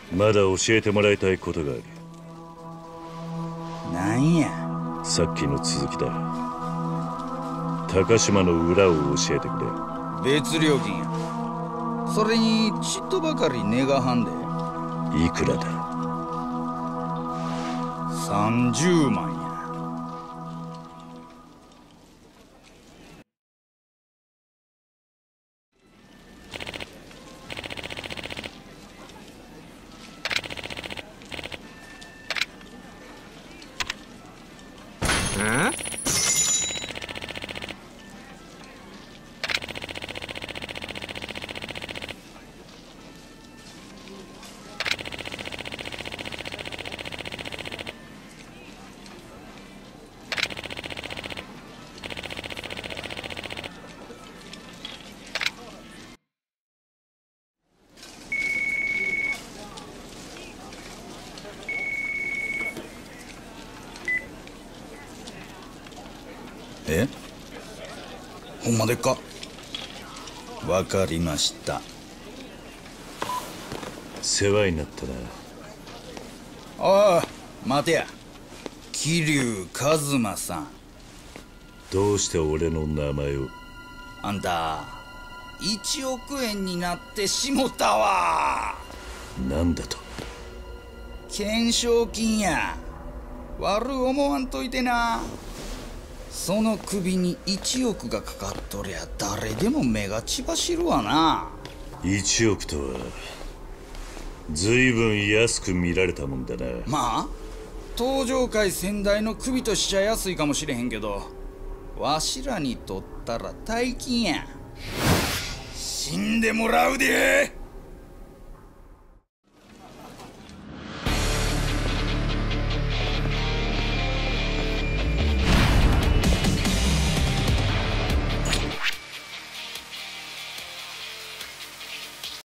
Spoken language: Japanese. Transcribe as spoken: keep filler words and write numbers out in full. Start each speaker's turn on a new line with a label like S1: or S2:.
S1: まだ教えてもらいたいことがある。
S2: なんや。
S1: さっきの続きだ。高島の裏を教えてく
S2: れ。別料金や。それにちっとばかり値がはんで。
S1: いくらだ。
S2: さんじゅうまんや。え？ほんまでっか？わかりました。
S1: 世話になったな。
S2: おい待てや。桐生一馬さん。
S1: どうして俺の名前を。
S2: あんたいちおくえんになってしもたわ。
S1: なんだと。
S2: 懸賞金や。悪思わんといてな。その首にいちおくがかかっとりゃ誰でも目が血走るわな。
S1: いちおくとはずいぶん安く見られたもんだな。
S2: まあ東上界先代の首としちゃ安いかもしれへんけど、わしらにとったら大金や。死んでもらうで。